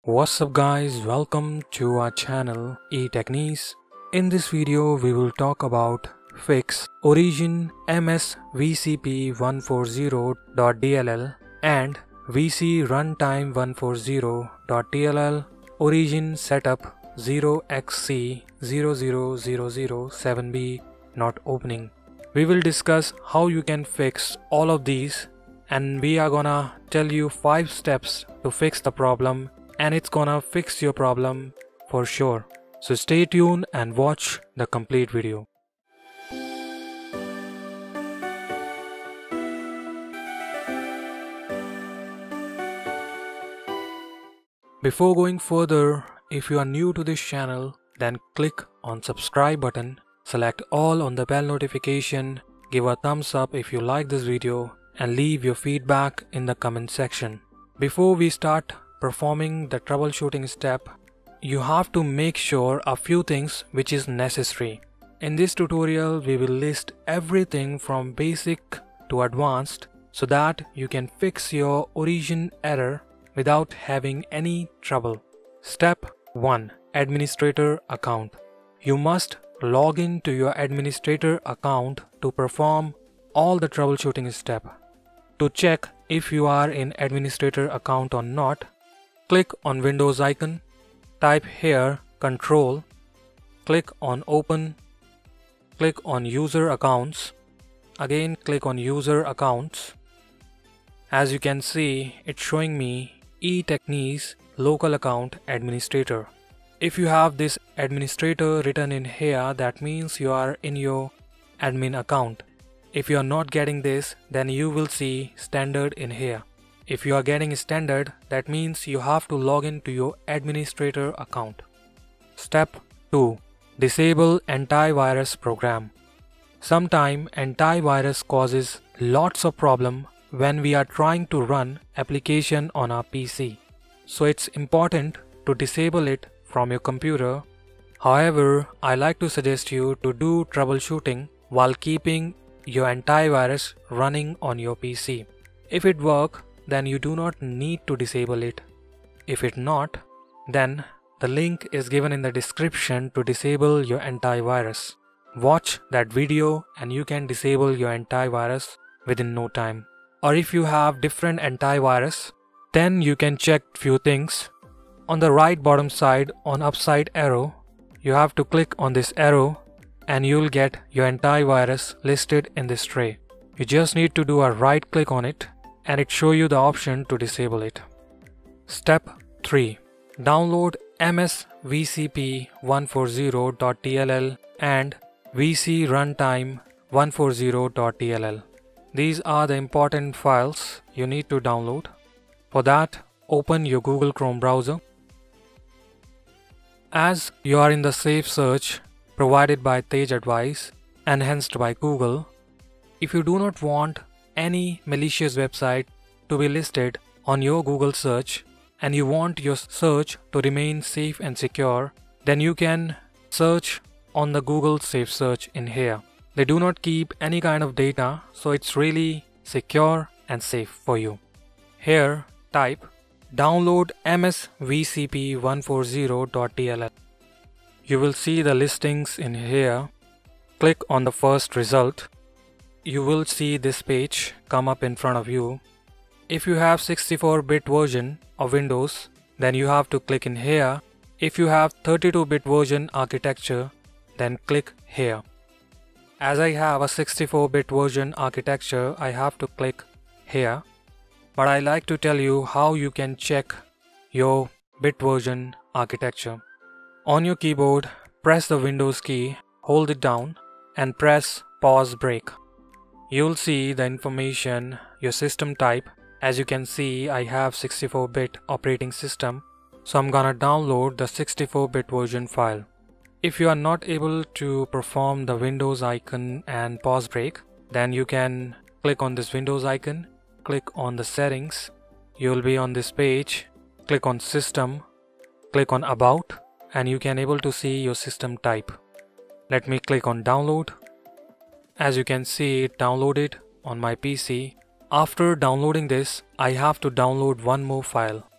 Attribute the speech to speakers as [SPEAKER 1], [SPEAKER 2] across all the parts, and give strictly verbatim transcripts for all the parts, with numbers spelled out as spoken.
[SPEAKER 1] What's up guys, welcome to our channel Etechniz. In this video we will talk about Fix Origin M S V C P one forty dot D L L and V C Runtime one forty dot D L L Origin setup zero x c zero zero zero zero seven b not opening. We will discuss how you can fix all of these, and we are gonna tell you five steps to fix the problem, and it's gonna fix your problem for sure. So stay tuned and watch the complete video. Before going further, if you are new to this channel, then click on subscribe button, select all on the bell notification, give a thumbs up if you like this video, and leave your feedback in the comment section. Before we start performing the troubleshooting step, you have to make sure a few things which is necessary. In this tutorial we will list everything from basic to advanced so that you can fix your origin error without having any trouble. Step one. Administrator account. You must log in to your administrator account to perform all the troubleshooting step. To check if you are in administrator account or not, click on Windows icon, type here control, click on open, click on user accounts, again click on user accounts. As you can see, it's showing me Etechniz local account administrator. If you have this administrator written in here, that means you are in your admin account. If you are not getting this, then you will see standard in here. If you are getting standard, that means you have to log in to your administrator account. Step two. Disable antivirus program. Sometimes antivirus causes lots of problem when we are trying to run application on our P C. So it's important to disable it from your computer. However, I like to suggest you to do troubleshooting while keeping your antivirus running on your P C. If it works, then you do not need to disable it. If it not, then the link is given in the description to disable your antivirus. Watch that video and you can disable your antivirus within no time. Or if you have different antivirus, then you can check few things. On the right bottom side on upside arrow, you have to click on this arrow and you'll get your antivirus listed in this tray. You just need to do a right click on it and it show you the option to disable it. Step three. Download M S V C P one forty dot D L L and V C Runtime one forty dot D L L. These are the important files you need to download. For that, open your Google Chrome browser. As you are in the safe search provided by Etechniz, enhanced by Google, if you do not want any malicious website to be listed on your Google search and you want your search to remain safe and secure, then you can search on the Google Safe Search in here. They do not keep any kind of data, so it's really secure and safe for you. Here type download M S V C P one forty dot D L L. You will see the listings in here. Click on the first result. You will see this page come up in front of you. If you have sixty-four bit version of Windows, then you have to click in here. If you have thirty-two bit version architecture, then click here. As I have a sixty-four bit version architecture, I have to click here. But I like to tell you how you can check your bit version architecture. On your keyboard, press the Windows key, hold it down, and press pause break. You'll see the information, your system type. As you can see, I have sixty-four bit operating system, so I'm gonna download the sixty-four bit version file. If you are not able to perform the Windows icon and pause break, then you can click on this Windows icon, click on the settings. You'll be on this page, click on system, click on about, and you can able to see your system type. Let me click on download. As you can see, it downloaded on my P C. After downloading this, I have to download one more file.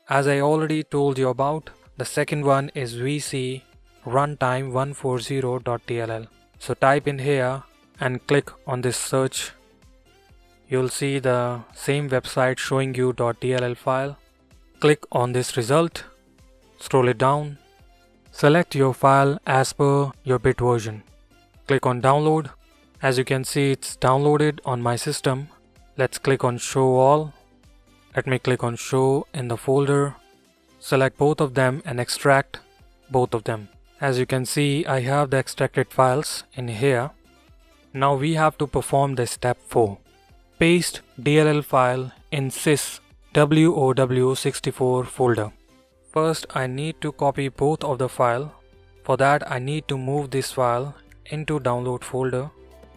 [SPEAKER 1] As I already told you about, the second one is V C runtime one forty dot D L L. So type in here and click on this search. You'll see the same website showing you .dll file. Click on this result, scroll it down, select your file as per your bit version. Click on download. As you can see, it's downloaded on my system. Let's click on show all. Let me click on show in the folder. Select both of them and extract both of them. As you can see, I have the extracted files in here. Now we have to perform the step four. Paste D L L file in sys W O W sixty-four folder. First, I need to copy both of the file. For that, I need to move this file into download folder.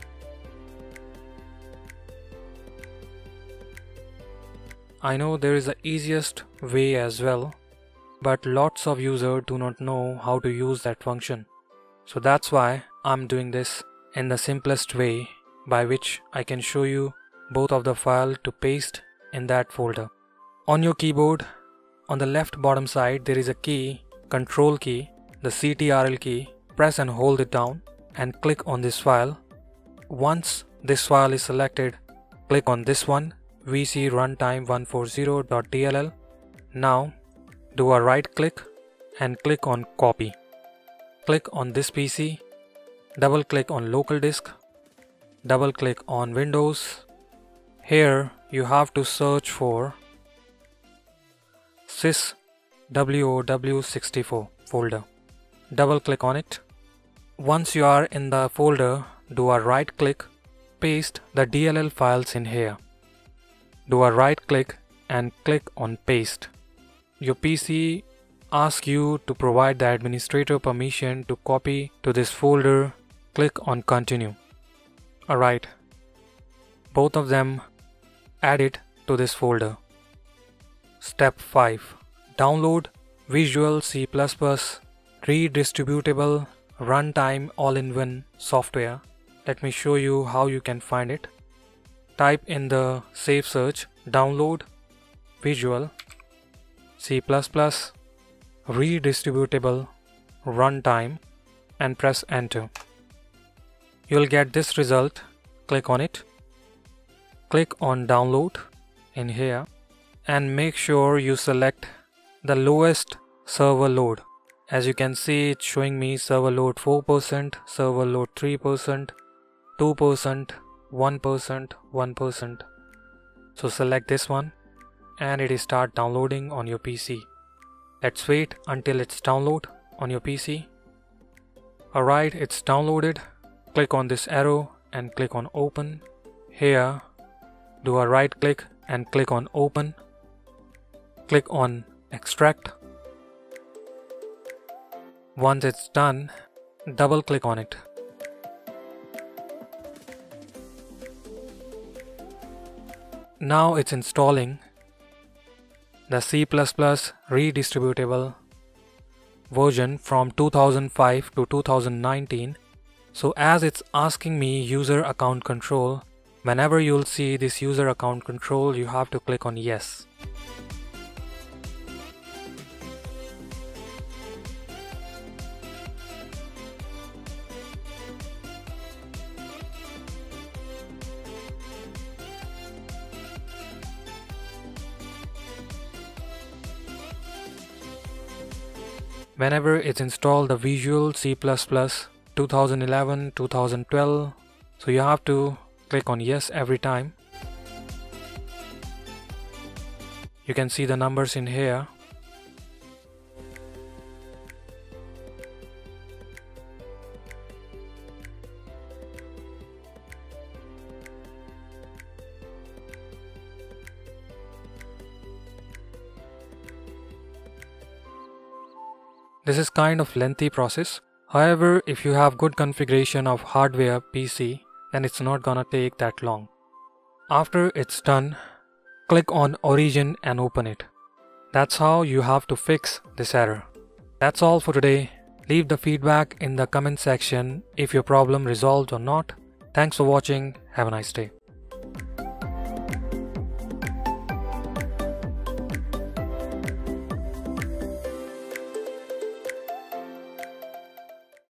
[SPEAKER 1] I know there is the easiest way as well, but lots of users do not know how to use that function. So that's why I'm doing this in the simplest way, by which I can show you both of the file to paste in that folder. On your keyboard, on the left bottom side, there is a key, control key, the C T R L key. Press and hold it down and click on this file. Once this file is selected, click on this one, V C runtime one forty dot D L L. Now do a right click and click on copy. Click on this P C, double click on local disk, double click on Windows. Here you have to search for sys W O W sixty-four folder. Double click on it. Once you are in the folder, do a right click, paste the D L L files in here. Do a right click and click on paste. Your P C asks you to provide the administrator permission to copy to this folder. Click on continue. Alright, both of them added to this folder. Step five. Download Visual C plus plus redistributable runtime all-in-one software. Let me show you how you can find it. Type in the safe search, download Visual C plus plus redistributable runtime and press enter. You'll get this result. Click on it. Click on download in here and make sure you select the lowest server load. As you can see, it's showing me server load four percent, server load three percent, two percent, one percent, one percent. So select this one and it is start downloading on your P C. Let's wait until it's download on your P C. Alright, it's downloaded. Click on this arrow and click on open. Here, do a right click and click on open. Click on extract. Once it's done, double click on it. Now it's installing the C plus plus redistributable version from two thousand five to two thousand nineteen. So as it's asking me user account control, whenever you'll see this user account control, you have to click on yes. Whenever it's installed the Visual C plus plus two thousand eleven, two thousand twelve, so you have to click on yes every time. You can see the numbers in here. This is kind of lengthy process. However, if you have good configuration of hardware P C, then it's not gonna take that long. After it's done, click on Origin and open it. That's how you have to fix this error. That's all for today. Leave the feedback in the comment section if your problem resolved or not. Thanks for watching. Have a nice day.